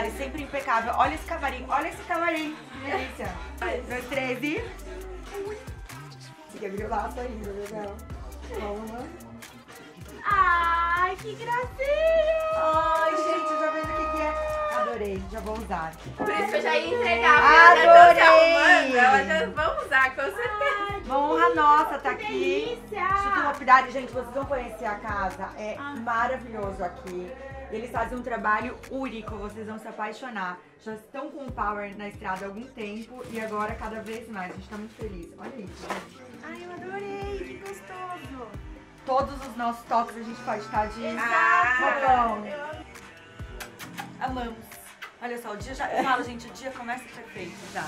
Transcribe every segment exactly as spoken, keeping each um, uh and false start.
Pilares, sempre impecável. Olha esse camarim, olha esse camarim. Que delícia. Dois, três e... Você quer abrir o laço ainda, legal. Vamos lá. Ai, que gracinha! Ai, gente, já vendo o que que é. Adorei, já vou usar. Por isso que eu já ia entregar. Adorei! Ela já vão usar, com certeza. Uma honra nossa tá aqui. Delícia! Instituto Hospitalidade, gente, vocês vão conhecer a casa. É maravilhoso aqui. Eles fazem um trabalho único, vocês vão se apaixonar. Já estão com o Power na estrada há algum tempo e agora cada vez mais. A gente tá muito feliz. Olha isso, gente. Ai, eu adorei, que gostoso. Todos os nossos toques a gente pode estar de Exato. Amamos. Olha só, o dia já... Eu falo, gente, o dia começa perfeito já.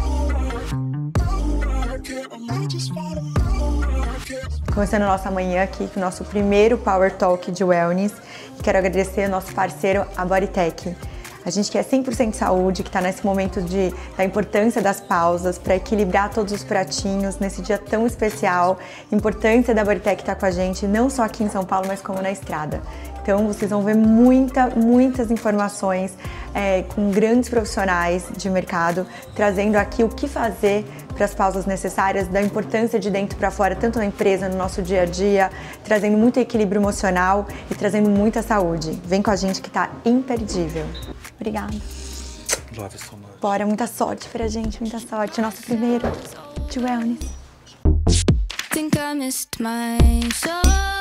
Começando a nossa manhã aqui com o nosso primeiro Power Talk de Wellness. Quero agradecer ao nosso parceiro, a Bodytech. A gente quer cem por cento saúde, que está nesse momento de, da importância das pausas para equilibrar todos os pratinhos nesse dia tão especial. Importância da Bodytech estar com a gente, não só aqui em São Paulo, mas como na estrada. Então vocês vão ver muita, muitas informações é, com grandes profissionais de mercado, trazendo aqui o que fazer para as pausas necessárias, da importância de dentro para fora, tanto na empresa, no nosso dia a dia, trazendo muito equilíbrio emocional e trazendo muita saúde. Vem com a gente que tá imperdível. Obrigada. Love so much. Bora, muita sorte pra gente, muita sorte. Nosso primeiro de Wellness. Think I missed my shot.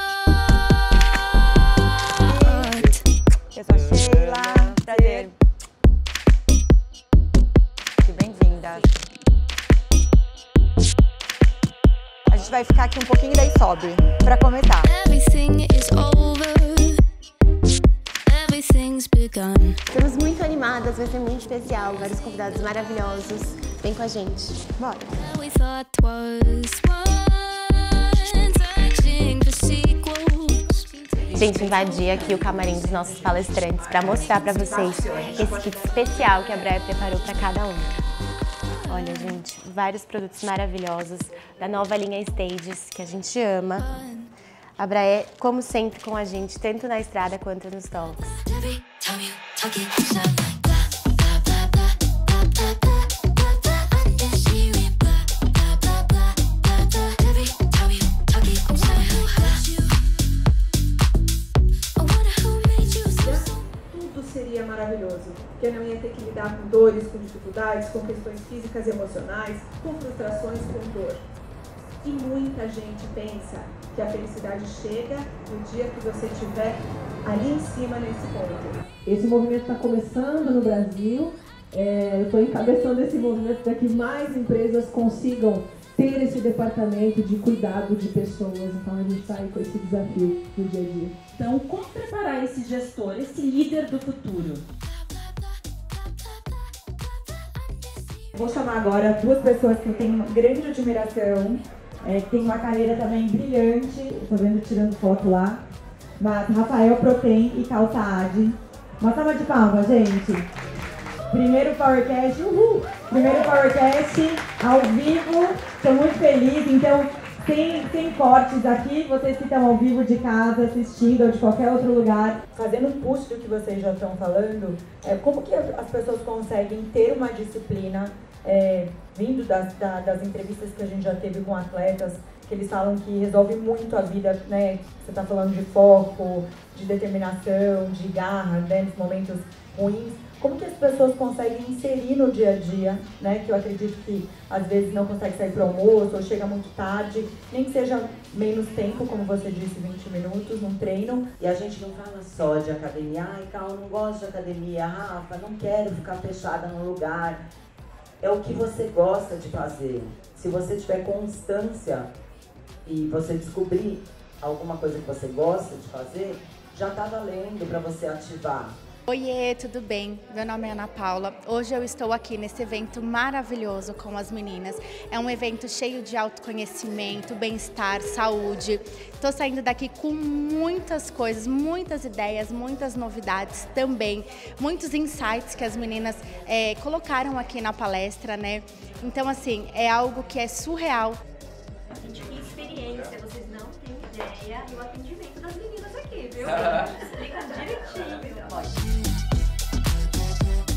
Eu sou a Sheila. Prazer. Bem-vinda. A gente vai ficar aqui um pouquinho e daí sobe, pra começar. Everything is over. Everything's begun. Estamos muito animadas, vai ser muito especial, vários convidados maravilhosos. Vem com a gente. Bora. We thought was one, searching for sequels. A gente invadir aqui o camarim dos nossos palestrantes para mostrar para vocês esse kit especial que a Braia preparou para cada um. Olha, gente, vários produtos maravilhosos da nova linha Stages, que a gente ama. A Braia, como sempre, com a gente, tanto na estrada quanto nos talks. Tudo seria maravilhoso, porque eu não ia ter que lidar com dores, com dificuldades, com questões físicas e emocionais, com frustrações, com dor. E muita gente pensa que a felicidade chega no dia que você estiver ali em cima, nesse ponto. Esse movimento está começando no Brasil. É, eu estou encabeçando esse movimento para que mais empresas consigam ter esse departamento de cuidado de pessoas. Então a gente está aí com esse desafio no dia a dia. Então, como preparar esse gestor, esse líder do futuro? Vou chamar agora duas pessoas que eu tenho uma grande admiração, é, que tem uma carreira também brilhante, estou vendo tirando foto lá, mas Rafael Protem e Cal Saad. Uma salva de palmas, gente! Primeiro PowerCast, uhul! Primeiro PowerCast ao vivo, estou muito feliz, então sem, sem cortes aqui, vocês que estão ao vivo de casa, assistindo ou de qualquer outro lugar. Fazendo um push do que vocês já estão falando, é, como que as pessoas conseguem ter uma disciplina, é, vindo das, da, das entrevistas que a gente já teve com atletas, que eles falam que resolve muito a vida, né? Você está falando de foco, de determinação, de garra, né? Nos momentos ruins. Como que as pessoas conseguem inserir no dia a dia, né? Que eu acredito que às vezes não consegue sair para o almoço ou chega muito tarde, nem que seja menos tempo, como você disse, vinte minutos num treino. E a gente não fala só de academia. Ai, Cal, eu não gosto de academia. Rafa, não quero ficar fechada num lugar. É o que você gosta de fazer. Se você tiver constância e você descobrir alguma coisa que você gosta de fazer, já está valendo para você ativar. Oiê, tudo bem? Meu nome é Ana Paula. Hoje eu estou aqui nesse evento maravilhoso com as meninas. É um evento cheio de autoconhecimento, bem-estar, saúde. Estou saindo daqui com muitas coisas, muitas ideias, muitas novidades também, muitos insights que as meninas é, colocaram aqui na palestra, né? Então, assim, é algo que é surreal. Gente, que experiência, vocês não têm ideia do atendimento das meninas aqui, viu? Explica direitinho.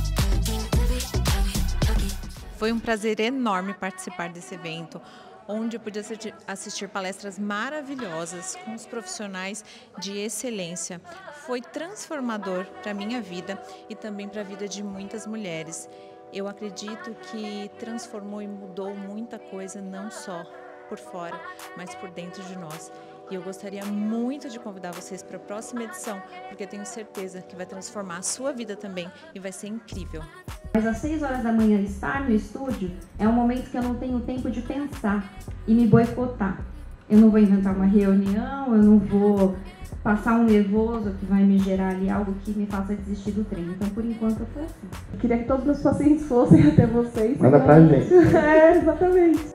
Foi um prazer enorme participar desse evento, onde eu pude assistir palestras maravilhosas com os profissionais de excelência. Foi transformador para a minha vida e também para a vida de muitas mulheres. Eu acredito que transformou e mudou muita coisa, não só por fora, mas por dentro de nós. E eu gostaria muito de convidar vocês para a próxima edição, porque eu tenho certeza que vai transformar a sua vida também e vai ser incrível. Mas às seis horas da manhã estar no estúdio é um momento que eu não tenho tempo de pensar e me boicotar. Eu não vou inventar uma reunião, eu não vou passar um nervoso que vai me gerar ali algo que me faça desistir do treino. Então, por enquanto, eu tô assim. Eu queria que todos os meus pacientes fossem até vocês. Manda pra gente. É, exatamente.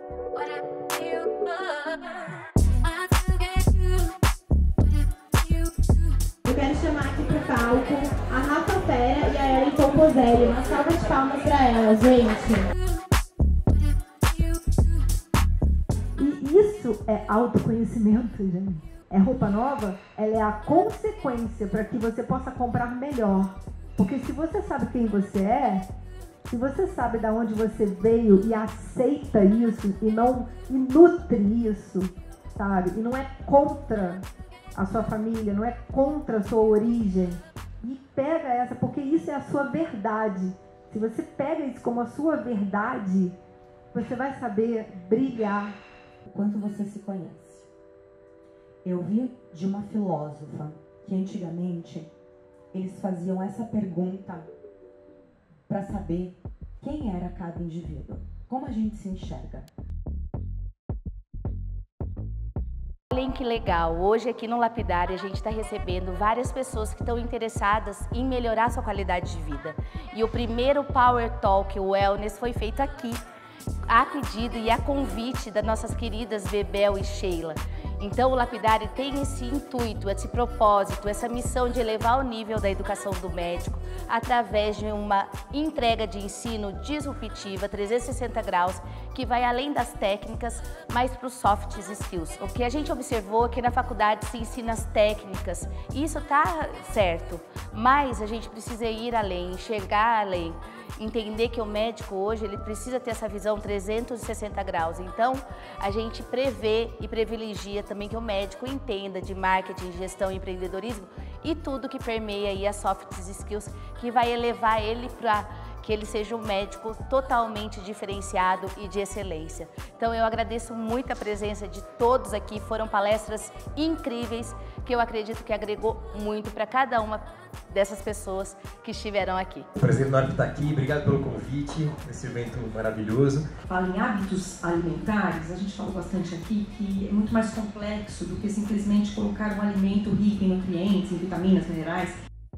Eu quero chamar aqui pro palco a Rafa Fera e a Ellen Pomposelli. Uma salva de palmas pra elas, gente. E isso é autoconhecimento, gente. É roupa nova, ela é a consequência para que você possa comprar melhor. Porque se você sabe quem você é, se você sabe de onde você veio e aceita isso e não e nutre isso, sabe? E não é contra a sua família, não é contra a sua origem. E pega essa, porque isso é a sua verdade. Se você pega isso como a sua verdade, você vai saber brilhar. O quanto você se conhece. Eu vi de uma filósofa que antigamente eles faziam essa pergunta para saber quem era cada indivíduo, como a gente se enxerga. Olhem que legal, hoje aqui no Lapidário a gente está recebendo várias pessoas que estão interessadas em melhorar sua qualidade de vida. E o primeiro Power Talk Wellness foi feito aqui, a pedido e a convite das nossas queridas Bebel e Sheila. Então o Lapidário tem esse intuito, esse propósito, essa missão de elevar o nível da educação do médico através de uma entrega de ensino disruptiva, trezentos e sessenta graus, que vai além das técnicas, mas para os soft skills. O que a gente observou é que na faculdade se ensina as técnicas, e isso está certo, mas a gente precisa ir além, enxergar além. Entender que o médico hoje ele precisa ter essa visão trezentos e sessenta graus. Então, a gente prevê e privilegia também que o médico entenda de marketing, gestão e empreendedorismo e tudo que permeia aí as soft skills, que vai elevar ele para que ele seja um médico totalmente diferenciado e de excelência. Então eu agradeço muito a presença de todos aqui, foram palestras incríveis que eu acredito que agregou muito para cada uma dessas pessoas que estiveram aqui. O prazer enorme estar aqui, obrigado pelo convite, nesse evento maravilhoso. Fala em hábitos alimentares, a gente falou bastante aqui que é muito mais complexo do que simplesmente colocar um alimento rico em nutrientes, em vitaminas, minerais.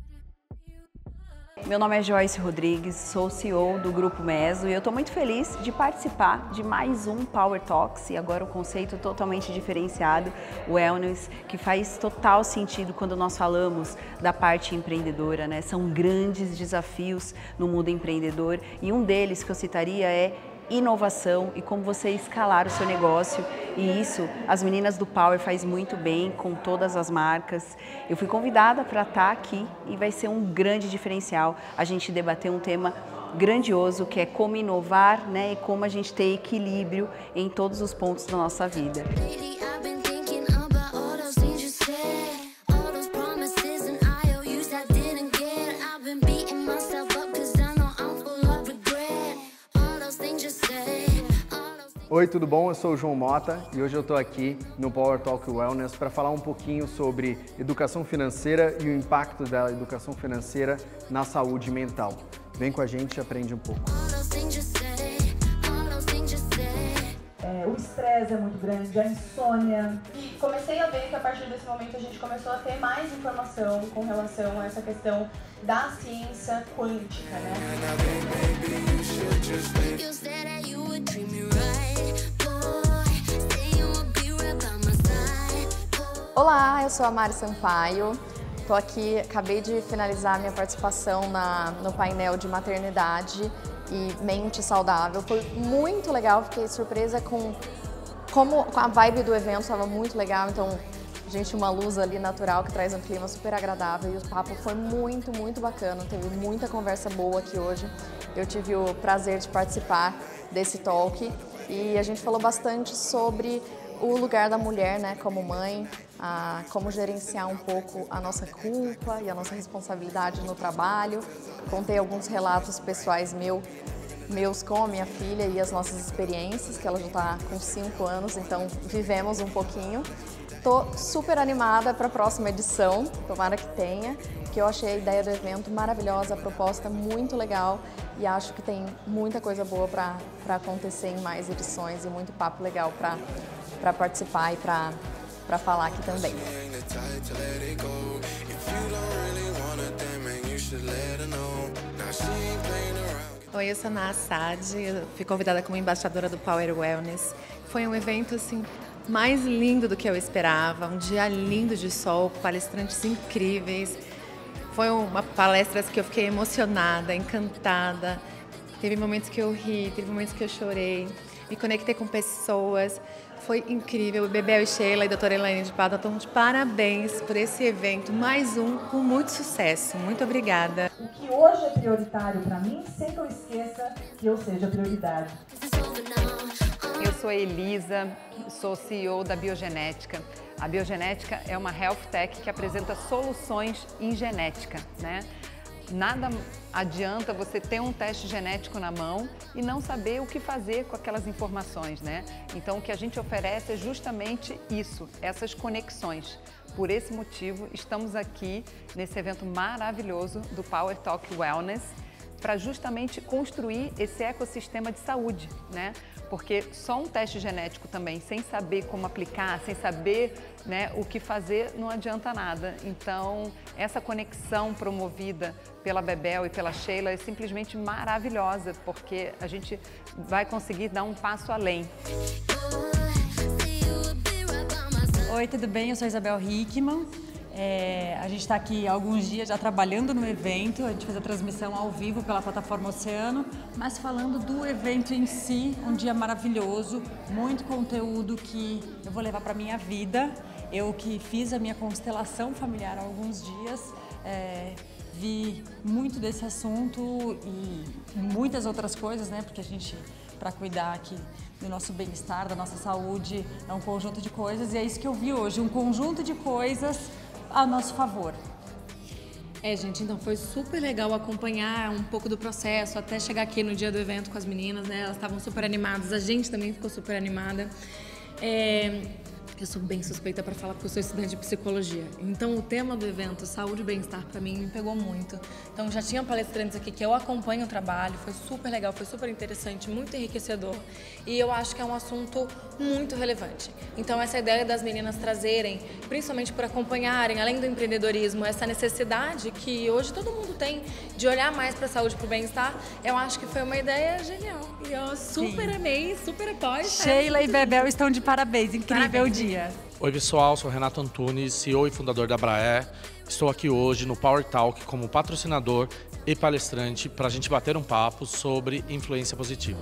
Meu nome é Joyce Rodrigues, sou C E O do Grupo Meso e eu estou muito feliz de participar de mais um Power Talks e agora o conceito totalmente diferenciado, o Wellness, que faz total sentido quando nós falamos da parte empreendedora, né? São grandes desafios no mundo empreendedor e um deles que eu citaria é inovação e como você escalar o seu negócio, e isso as meninas do Power faz muito bem com todas as marcas. Eu fui convidada para estar aqui e vai ser um grande diferencial a gente debater um tema grandioso que é como inovar, né, e como a gente ter equilíbrio em todos os pontos da nossa vida. Oi, tudo bom? Eu sou o João Mota e hoje eu estou aqui no Power Talk Wellness para falar um pouquinho sobre educação financeira e o impacto da educação financeira na saúde mental. Vem com a gente e aprende um pouco. É, o estresse é muito grande, a insônia. E comecei a ver que a partir desse momento a gente começou a ter mais informação com relação a essa questão da ciência quântica, né? Olá, eu sou a Mari Sampaio, estou aqui, acabei de finalizar minha participação na, no painel de maternidade e mente saudável. Foi muito legal, fiquei surpresa com como a vibe do evento estava muito legal, então gente, uma luz ali natural que traz um clima super agradável e o papo foi muito, muito bacana, teve muita conversa boa aqui hoje. eu tive o prazer de participar desse talk e a gente falou bastante sobre o lugar da mulher, né, como mãe, a, como gerenciar um pouco a nossa culpa e a nossa responsabilidade no trabalho. Contei alguns relatos pessoais meu, meus com a minha filha e as nossas experiências, que ela já está com cinco anos, então vivemos um pouquinho. Estou super animada para a próxima edição, tomara que tenha, que eu achei a ideia do evento maravilhosa, a proposta muito legal e acho que tem muita coisa boa para acontecer em mais edições e muito papo legal para participar e para falar aqui também. Oi, eu sou a Ana Assad, eu fui convidada como embaixadora do Power Wellness. Foi um evento assim mais lindo do que eu esperava, um dia lindo de sol, palestrantes incríveis. Foi uma palestra que eu fiquei emocionada, encantada. Teve momentos que eu ri, teve momentos que eu chorei, me conectei com pessoas. Foi incrível. O Bebel e Sheila e a doutora Elaine de Pádua estão de parabéns por esse evento. Mais um com muito sucesso. Muito obrigada. O que hoje é prioritário para mim, sem que eu esqueça que eu seja prioridade. Eu sou a Elisa, sou C E O da Biogenética. A Biogenética é uma health tech que apresenta soluções em genética, né? Nada adianta você ter um teste genético na mão e não saber o que fazer com aquelas informações, né? Então, o que a gente oferece é justamente isso, essas conexões. Por esse motivo, estamos aqui nesse evento maravilhoso do Power Talk Wellness para justamente construir esse ecossistema de saúde, né? Porque só um teste genético também, sem saber como aplicar, sem saber, né, o que fazer, não adianta nada. Então, essa conexão promovida pela Bebel e pela Sheila é simplesmente maravilhosa, porque a gente vai conseguir dar um passo além. Oi, tudo bem? Eu sou a Isabel Hickman. É, a gente está aqui há alguns dias já trabalhando no evento, a gente fez a transmissão ao vivo pela plataforma Oceano, mas falando do evento em si, um dia maravilhoso, muito conteúdo que eu vou levar para a minha vida. Eu que fiz a minha constelação familiar há alguns dias, é, vi muito desse assunto e muitas outras coisas, né? Porque a gente, para cuidar aqui do nosso bem-estar, da nossa saúde, é um conjunto de coisas e é isso que eu vi hoje, um conjunto de coisas a nosso favor. É, gente, então foi super legal acompanhar um pouco do processo até chegar aqui no dia do evento com as meninas, né? Elas estavam super animadas, a gente também ficou super animada. É... Eu sou bem suspeita para falar porque eu sou estudante de psicologia. Então o tema do evento, saúde e bem-estar, para mim me pegou muito. Então já tinha palestrantes aqui que eu acompanho o trabalho, foi super legal, foi super interessante, muito enriquecedor. E eu acho que é um assunto muito relevante. Então essa ideia das meninas trazerem, principalmente por acompanharem, além do empreendedorismo, essa necessidade que hoje todo mundo tem de olhar mais para a saúde e para o bem-estar, eu acho que foi uma ideia genial. E eu super Sim. amei, super apoio. Sheila e Bebel estão de parabéns, incrível parabéns. dia. Oi pessoal, sou Renato Antunes, C E O e fundador da Braer. Estou aqui hoje no Power Talk como patrocinador e palestrante para a gente bater um papo sobre influência positiva.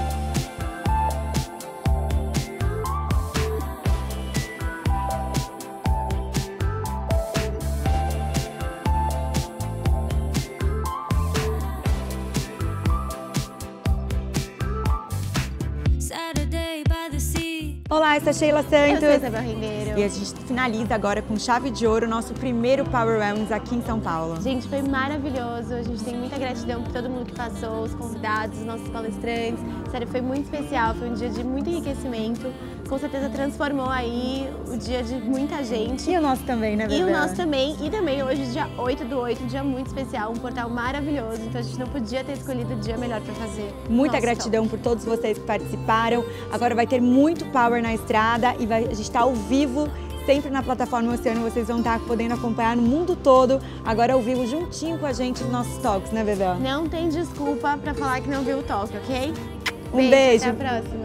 Olá, eu sou a Sheila Santos. Eu sou a Isabel Ribeiro. E a gente finaliza agora com chave de ouro o nosso primeiro Power Wellness aqui em São Paulo. Gente, foi maravilhoso. A gente tem muita gratidão por todo mundo que passou, os convidados, os nossos palestrantes. Sério, foi muito especial, foi um dia de muito enriquecimento. Com certeza transformou aí o dia de muita gente. E o nosso também, né, Bebel? E o nosso também. E também hoje, dia oito do oito, um dia muito especial, um portal maravilhoso. Então a gente não podia ter escolhido o dia melhor para fazer. Muita gratidão por todos vocês que participaram. Agora vai ter muito Power na estrada e vai, a gente está ao vivo, sempre na plataforma Oceano. Vocês vão estar podendo acompanhar no mundo todo, agora ao vivo, juntinho com a gente nos nossos talks, né, Bebel? Não tem desculpa para falar que não viu o talk, ok? Um beijo. Até a próxima.